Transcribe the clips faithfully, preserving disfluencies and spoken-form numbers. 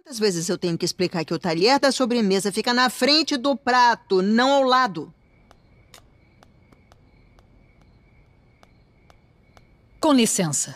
Quantas vezes eu tenho que explicar que o talher da sobremesa fica na frente do prato, não ao lado? Com licença.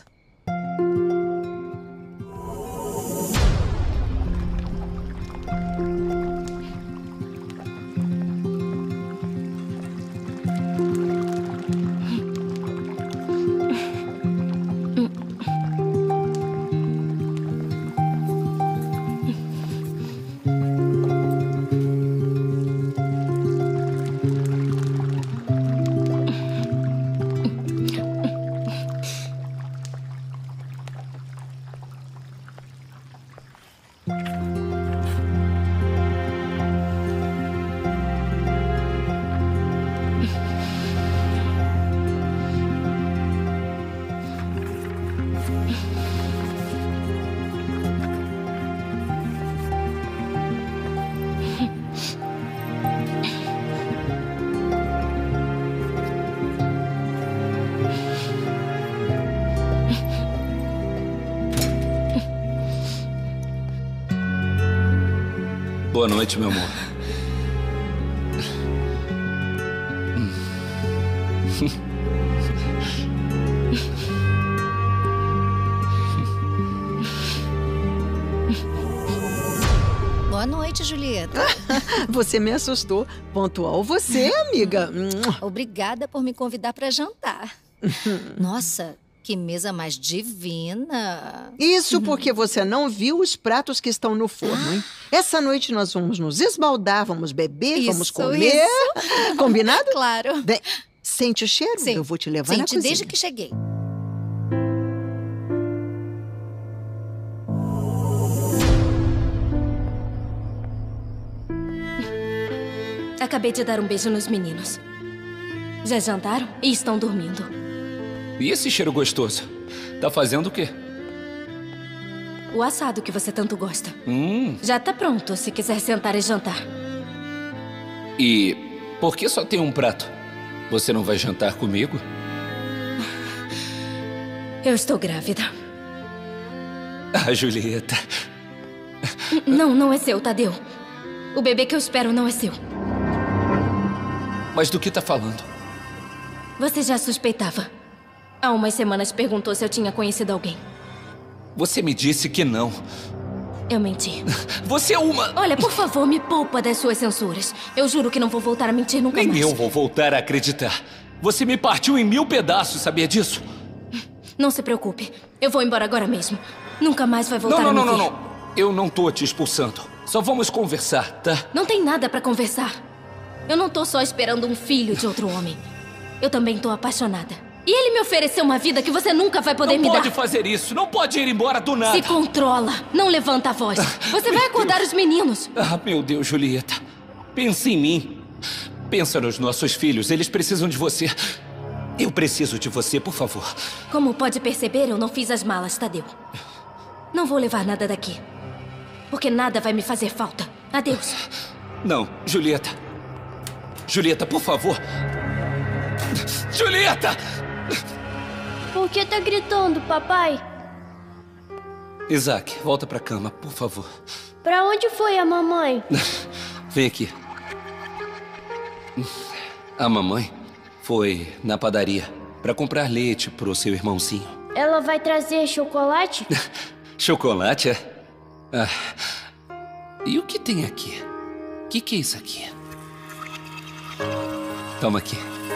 Boa noite, meu amor. Boa noite, Julieta. Você me assustou. Pontual você, amiga. Obrigada por me convidar para jantar. Nossa, que mesa mais divina. Isso porque você não viu os pratos que estão no forno, hein? Essa noite nós vamos nos esbaldar, vamos beber, Isso, vamos comer. isso. Combinado? Claro. Bem, sente o cheiro? Sim. Eu vou te levar na Sente cozinha. desde que cheguei. Acabei de dar um beijo nos meninos. Já jantaram e estão dormindo. E esse cheiro gostoso? Tá fazendo o quê? O assado que você tanto gosta. Hum. Já tá pronto, se quiser sentar e jantar. E por que só tem um prato? Você não vai jantar comigo? Eu estou grávida. Ah, Julieta. Não, não é seu, Tadeu. O bebê que eu espero não é seu. Mas do que tá falando? Você já suspeitava. Há umas semanas perguntou se eu tinha conhecido alguém. Você me disse que não. Eu menti. Você é uma... Olha, por favor, me poupa das suas censuras. Eu juro que não vou voltar a mentir nunca Nem mais. eu vou voltar a acreditar. Você me partiu em mil pedaços, sabia disso? Não se preocupe. Eu vou embora agora mesmo. Nunca mais vai voltar não, não, a me não, ver. não, não. Eu não tô te expulsando. Só vamos conversar, tá? Não tem nada pra conversar. Eu não tô só esperando um filho de outro homem. Eu também tô apaixonada. E ele me ofereceu uma vida que você nunca vai poder não me dar. Não pode fazer isso. Não pode ir embora do nada. Se controla. Não levanta a voz. Você vai acordar os meninos. Ah, meu Deus, Julieta. Pensa em mim. Pensa nos nossos filhos. Eles precisam de você. Eu preciso de você, por favor. Como pode perceber, eu não fiz as malas, Tadeu. Não vou levar nada daqui. Porque nada vai me fazer falta. Adeus. Não, Julieta. Julieta, por favor. Julieta! Por que tá gritando, papai? Isaac, volta pra cama, por favor. Pra onde foi a mamãe? Vem aqui. A mamãe foi na padaria pra comprar leite pro seu irmãozinho. Ela vai trazer chocolate? Chocolate, é? Ah. E o que tem aqui? O que, que é isso aqui? Toma aqui.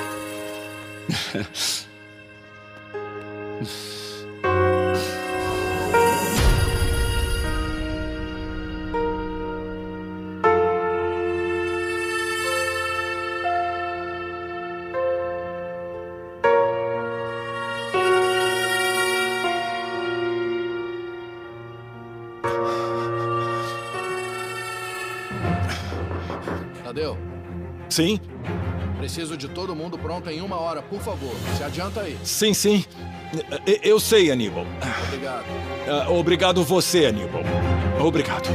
Tadeu? Sim? Preciso de todo mundo pronto em uma hora, por favor. Se adianta aí. Sim, sim. Eu sei, Aníbal. Obrigado. Uh, obrigado você, Aníbal. Obrigado.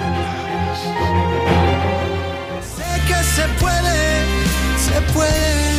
Sé que se puede, se puede.